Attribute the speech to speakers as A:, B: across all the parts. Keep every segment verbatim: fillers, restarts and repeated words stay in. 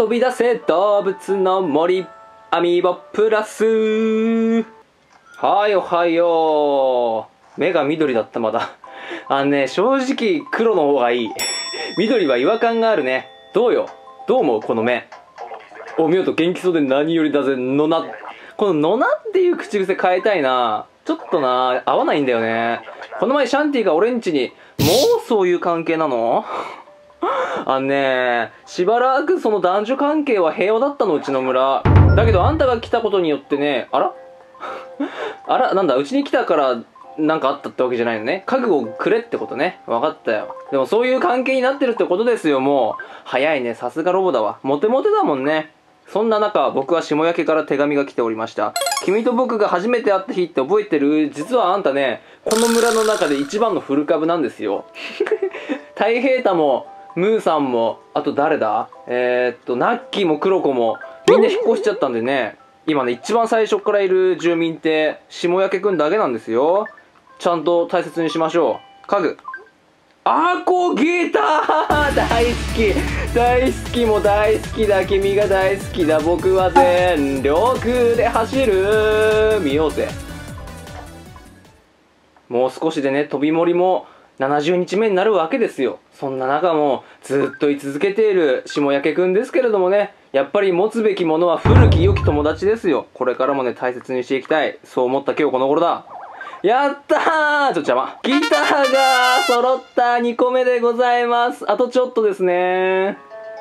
A: 飛び出せ動物の森アミーボプラス。はい、おはよう。目が緑だった。まだあのね、正直黒の方がいい緑は違和感があるね。どうよ、どう思うこの目。お、見事元気そうで何よりだぜ。のな、こののなっていう口癖変えたいな。ちょっとな、合わないんだよね。この前シャンティが俺んちに、もうそういう関係なのあのね、しばらくその男女関係は平和だったの、うちの村。だけどあんたが来たことによってね、あらあら、なんだ、うちに来たからなんかあったってわけじゃないのね。覚悟をくれってことね。分かったよ。でもそういう関係になってるってことですよ、もう。早いね、さすがロボだわ。モテモテだもんね。そんな中、僕は下焼けから手紙が来ておりました。君と僕が初めて会った日って覚えてる？実はあんたね、この村の中で一番の古株なんですよ。太平太も、ムーさんも、あと誰だ？えー、っと、ナッキーもクロコも、みんな引っ越しちゃったんでね、今ね、一番最初からいる住民って、下焼けくんだけなんですよ。ちゃんと大切にしましょう。家具。アコギター大好き大好きも大好きだ。君が大好きだ。僕は全力で走る。見ようぜ。もう少しでね、飛び森もななじゅうにちめになるわけですよ。そんな中もずっと居続けている下焼けくんですけれどもね、やっぱり持つべきものは古き良き友達ですよ。これからもね、大切にしていきたい。そう思った今日この頃だ。やったー！ちょっと邪魔。ギターが揃ったにこめでございます。あとちょっとですね。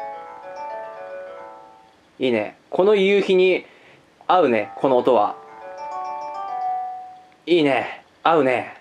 A: いいね。この夕日に合うね、この音は。いいね。合うね。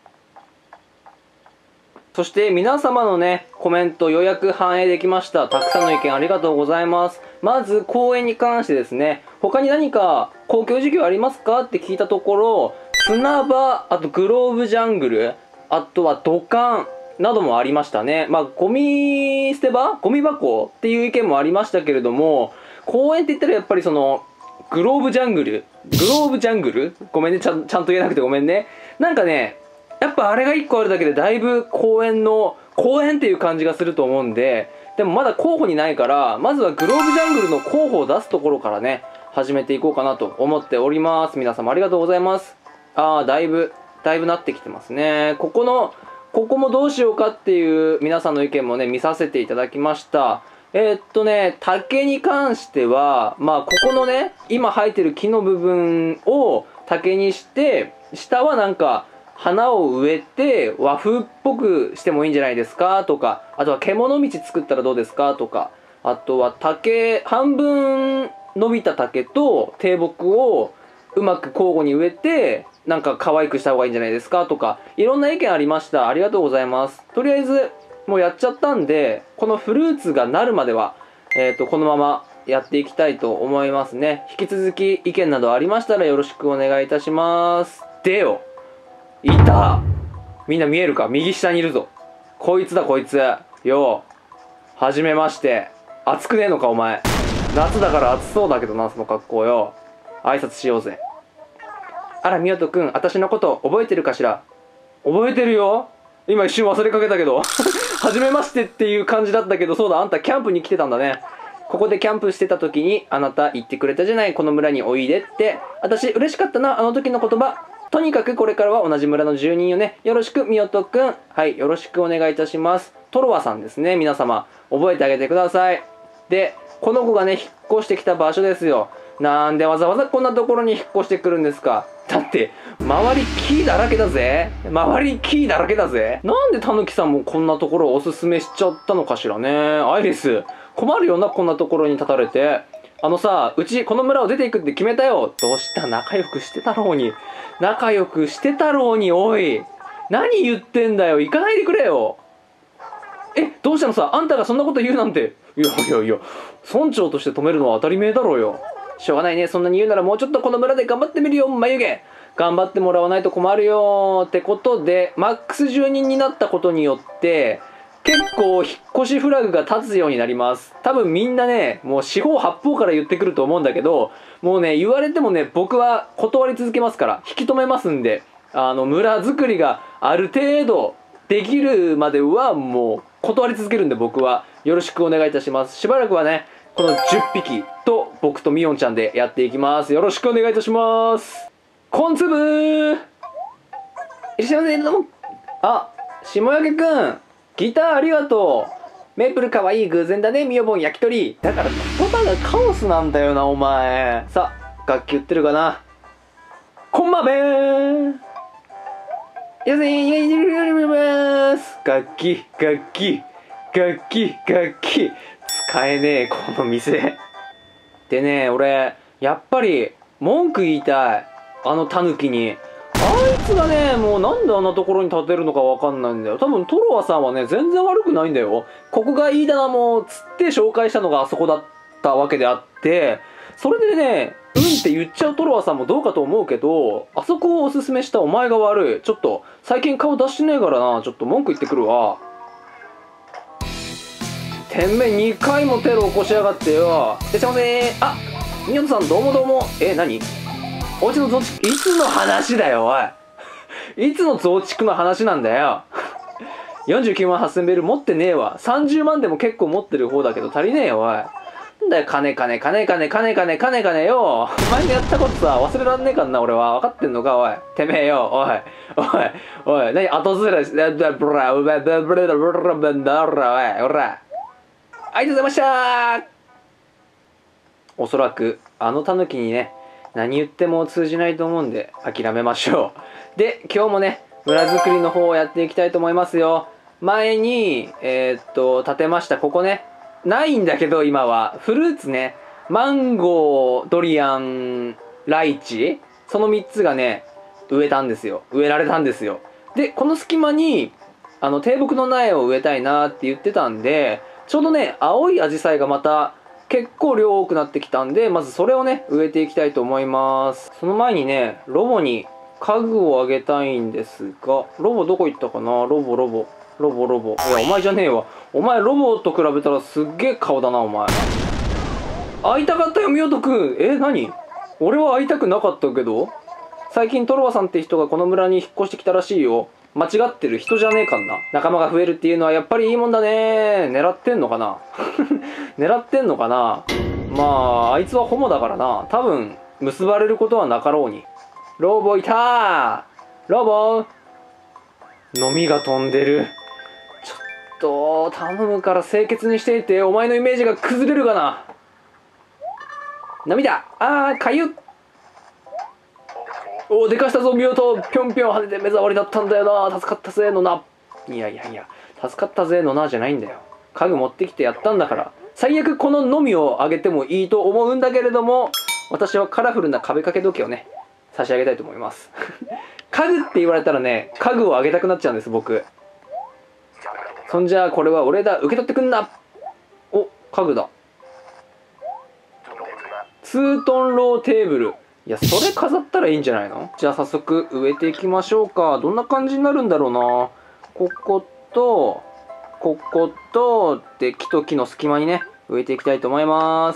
A: そして皆様のね、コメントようやく反映できました。たくさんの意見ありがとうございます。まず公園に関してですね、他に何か公共事業ありますかって聞いたところ、砂場、あとグローブジャングル、あとは土管などもありましたね。まあ、ゴミ捨て場？ゴミ箱っていう意見もありましたけれども、公園って言ったらやっぱりその、グローブジャングルグローブジャングルごめんね、ちゃん、ちゃんと言えなくてごめんね。なんかね、やっぱあれがいっこあるだけでだいぶ公園の、公園っていう感じがすると思うんで、でもまだ候補にないから、まずはグローブジャングルの候補を出すところからね、始めていこうかなと思っております。皆様ありがとうございます。ああ、だいぶ、だいぶなってきてますね。ここの、ここもどうしようかっていう皆さんの意見もね、見させていただきました。えー、っとね、竹に関しては、まあ、ここのね、今生えてる木の部分を竹にして、下はなんか、花を植えて和風っぽくしてもいいんじゃないですかとか、あとは獣道作ったらどうですかとか、あとは竹、半分伸びた竹と低木をうまく交互に植えて、なんか可愛くした方がいいんじゃないですかとか、いろんな意見ありました。ありがとうございます。とりあえず、もうやっちゃったんで、このフルーツがなるまでは、えっと、このままやっていきたいと思いますね。引き続き意見などありましたらよろしくお願いいたします。でよ、いた！みんな見えるか？右下にいるぞ。こいつだこいつ。よう。はじめまして。暑くねえのかお前。夏だから暑そうだけどな、その格好よ。挨拶しようぜ。あら、みよとくん、私のこと覚えてるかしら？覚えてるよ。今一瞬忘れかけたけど。はじめましてっていう感じだったけど、そうだ、あんたキャンプに来てたんだね。ここでキャンプしてた時に、あなた言ってくれたじゃない、この村においでって。私、嬉しかったな、あの時の言葉。とにかくこれからは同じ村の住人よね。よろしく、みよとくん。はい、よろしくお願いいたします。トロワさんですね、皆様。覚えてあげてください。で、この子がね、引っ越してきた場所ですよ。なんでわざわざこんなところに引っ越してくるんですか？だって、周り木だらけだぜ。周り木だらけだぜ。なんでたぬきさんもこんなところをおすすめしちゃったのかしらね。アイリス、困るよな、こんなところに立たれて。あのさ、うちこの村を出ていくって決めたよ。どうした？仲良くしてたろうに。仲良くしてたろうに、おい。何言ってんだよ。行かないでくれよ。え、どうしたのさ、あんたがそんなこと言うなんて。いやいやいや、村長として止めるのは当たり前だろうよ。しょうがないね。そんなに言うならもうちょっとこの村で頑張ってみるよ、眉毛。頑張ってもらわないと困るよ。ってことで、マックス住人になったことによって、結構引っ越しフラグが立つようになります。多分みんなね、もう四方八方から言ってくると思うんだけど、もうね、言われてもね、僕は断り続けますから、引き止めますんで、あの、村づくりがある程度できるまではもう断り続けるんで僕はよろしくお願いいたします。しばらくはね、 このじゅっぴきと僕とみおんちゃんでやっていきます。よろしくお願いいたします。コンツブーいらっしゃいませ。どうも。あ、下焼くん、ギターありがとう。メープルかわいい偶然だね、みおぼん焼き鳥。だから言葉がカオスなんだよな、お前。さあ、楽器売ってるかな。こんばんは。やせん、やります。楽器、楽器、楽器、楽器。使えねえ、この店。でね、俺、やっぱり、文句言いたい。あのタヌキに。あいつがね、もうなんであんなところに立てるのかわかんないんだよ。多分トロワさんはね、全然悪くないんだよ。ここがいいだなもう、つって紹介したのがあそこだったわけであって、それでね、うんって言っちゃうトロワさんもどうかと思うけど、あそこをおすすめしたお前が悪い。ちょっと、最近顔出してねえからな、ちょっと文句言ってくるわ。てめえにかいもテロ起こしやがってよ。いらっしゃいませ。あ、みおんさんどうもどうも。え、何？お家の増築、いつの話だよ、おい。いつの増築の話なんだよ。よんじゅうきゅうまんはっせんベル持ってねえわ。さんじゅうまんでも結構持ってる方だけど足りねえよ、おい。なんだよ、金金金金金金金金よ。お前のやったことさ、忘れらんねえかんな、俺は。分かってんのか、おい。てめえよ、おい。おい、おい、何後ずれし、ブラ、ブラ、ブラ、ブラ、ブラ、ブラ、ブラ、ブラ、ブラ、おい、おら。ありがとうございました。おそらく、あのタヌキにね、何言っても通じないと思うんで諦めましょう。で、今日もね、村づくりの方をやっていきたいと思いますよ。前に、えー、っと、建てました。ここね、ないんだけど今は。フルーツね、マンゴー、ドリアン、ライチ、そのみっつがね、植えたんですよ。植えられたんですよ。で、この隙間に、あの、低木の苗を植えたいなって言ってたんで、ちょうどね、青いアジサイがまた、結構量多くなってきたんで、まずそれをね、植えていきたいと思います。その前にね、ロボに家具をあげたいんですが、ロボどこ行ったかな。ロボロボ。ロボロボ。いや、お前じゃねえわ。お前ロボと比べたらすっげえ顔だな、お前。会いたかったよ、みおとくん。え、何？俺は会いたくなかったけど、最近トロワさんって人がこの村に引っ越してきたらしいよ。間違ってる、人じゃねえかんな。仲間が増えるっていうのはやっぱりいいもんだね。狙ってんのかな狙ってんのかな。まああいつはホモだからな。多分結ばれることはなかろうに。ロボいたー。ロボ飲みが飛んでる。ちょっと頼むから清潔にしていて。お前のイメージが崩れるかな。涙。あーかゆっ。お、でかしたぞ、見事。ぴょんぴょん跳ねて目障りだったんだよな。助かったぜのな。いやいやいや、助かったぜのなじゃないんだよ。家具持ってきてやったんだから。最悪こののみをあげてもいいと思うんだけれども、私はカラフルな壁掛け時計をね、差し上げたいと思います。家具って言われたらね、家具をあげたくなっちゃうんです、僕。そんじゃあこれは俺だ。受け取ってくんな。お、家具だ。ツートンローテーブル。いや、それ飾ったらいいんじゃないの。じゃあ早速植えていきましょうか。どんな感じになるんだろうな。ここと、ここと、で、木と木の隙間にね、植えていきたいと思います。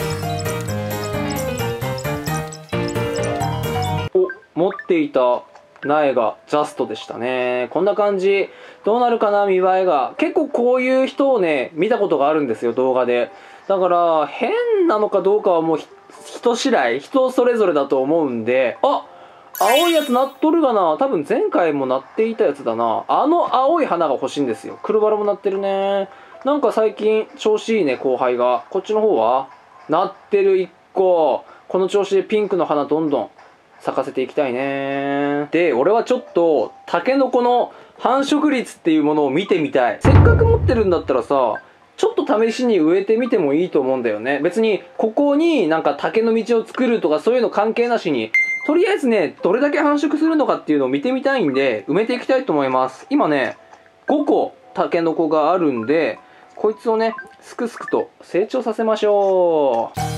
A: お、持っていた苗がジャストでしたね。こんな感じ。どうなるかな、見栄えが。結構こういう人をね、見たことがあるんですよ、動画で。だから、変なのかどうかはもう、人次第、人それぞれだと思うんで、あ、青いやつなっとるがな。多分前回もなっていたやつだな。あの青い花が欲しいんですよ。黒バラもなってるね。なんか最近調子いいね、後輩が。こっちの方はなってるいっこ。この調子でピンクの花どんどん咲かせていきたいね。で、俺はちょっとタケノコの繁殖率っていうものを見てみたい。せっかく持ってるんだったらさ、ちょっと試しに植えてみてもいいと思うんだよね。別にここになんか竹の道を作るとかそういうの関係なしに、とりあえずね、どれだけ繁殖するのかっていうのを見てみたいんで、埋めていきたいと思います。今ね、ごこタケノコがあるんで、こいつをね、すくすくと成長させましょう。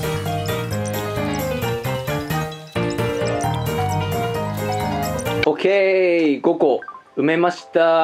A: オッケー、ごこ埋めました。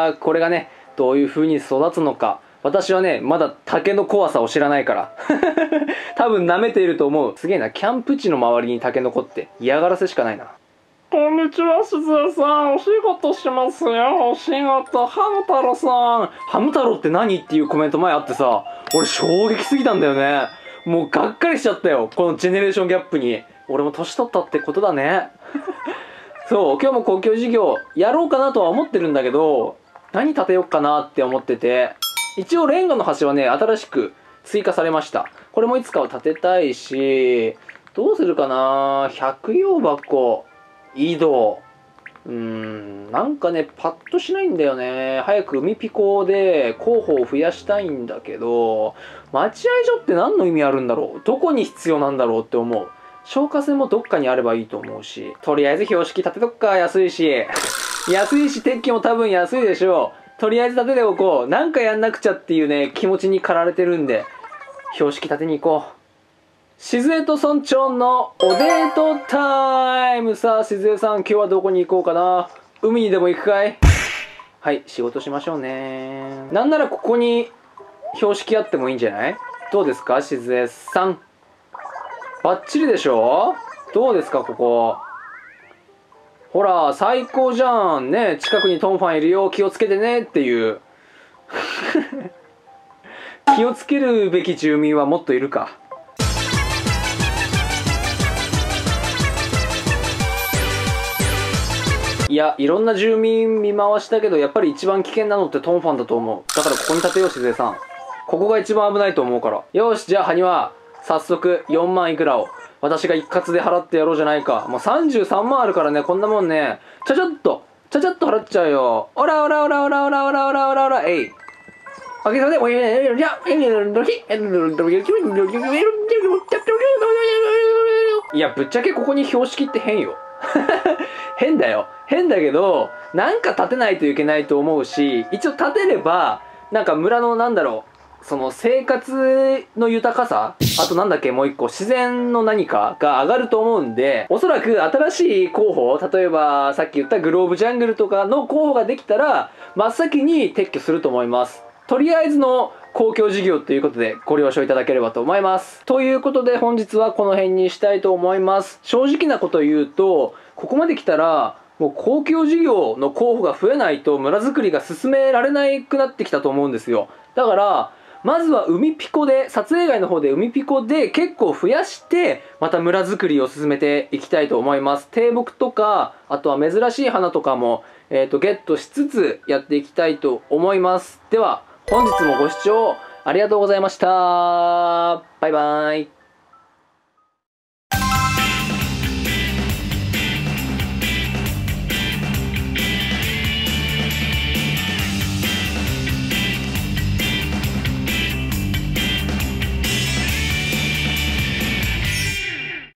A: これがね、どういう風に育つのか。私はね、まだ竹の怖さを知らないから。多分舐めていると思う。すげえな、キャンプ地の周りにタケノコって嫌がらせしかないな。こんにちは、しずえさん。お仕事しますよ。お仕事、ハム太郎さん。ハム太郎って何っていうコメント前あってさ、俺衝撃すぎたんだよね。 もうがっかりしちゃったよ、このジェネレーションギャップに。俺も年取ったってことだね。そう今日も公共事業やろうかなとは思ってるんだけど、何建てようかなって思ってて、一応レンガの橋はね新しく追加されました。これもいつかは建てたいし、どうするかな。百葉箱、井戸、うーんなんかねパッとしないんだよね。早く海ピコで候補を増やしたいんだけど、待合所って何の意味あるんだろう、どこに必要なんだろうって思う。消火栓もどっかにあればいいと思うし、とりあえず標識立てとくか。安いし安いし鉄器も多分安いでしょう。とりあえず立てておこう。なんかやんなくちゃっていうね気持ちに駆られてるんで、標識立てに行こう。静江と村長のおデートタイム。さあ静江さん、今日はどこに行こうかな。海にでも行くかい。はい、仕事しましょうね。なんならここに標識あってもいいんじゃない？どうですか静江さん。バッチリでしょ？どうですかここ。ほら最高じゃんね。近くにトンファンいるよ、気をつけてねっていう気をつけるべき住民はもっといるか。いやいろんな住民見回したけど、やっぱり一番危険なのってトンファンだと思う。だからここに建てよう静江さん。ここが一番危ないと思うから。よし、じゃあ埴輪早速よんまんいくらを私が一括で払ってやろうじゃないか。もうさんじゅうさんまんあるからね、こんなもんねちゃちゃっとちゃちゃっと払っちゃうよ。オラオラオラオラオラオラオラオラオラ、えいおかげさまで、いやぶっちゃけここに標識って変よ変だよ、変だけどなんか建てないといけないと思うし、一応建てればなんか村のなんだろう、その生活の豊かさ、あとなんだっけもう一個自然の何かが上がると思うんで、おそらく新しい候補、例えばさっき言ったグローブジャングルとかの候補ができたら真っ先に撤去すると思います。とりあえずの公共事業ということでご了承いただければと思います。ということで本日はこの辺にしたいと思います。正直なこと言うと、ここまで来たらもう公共事業の候補が増えないと村づくりが進められなくなってきたと思うんですよ。だからまずは海ピコで、撮影街の方で海ピコで結構増やしてまた村づくりを進めていきたいと思います。低木とかあとは珍しい花とかも、えーとゲットしつつやっていきたいと思います。では本日もご視聴ありがとうございました。バイバイ。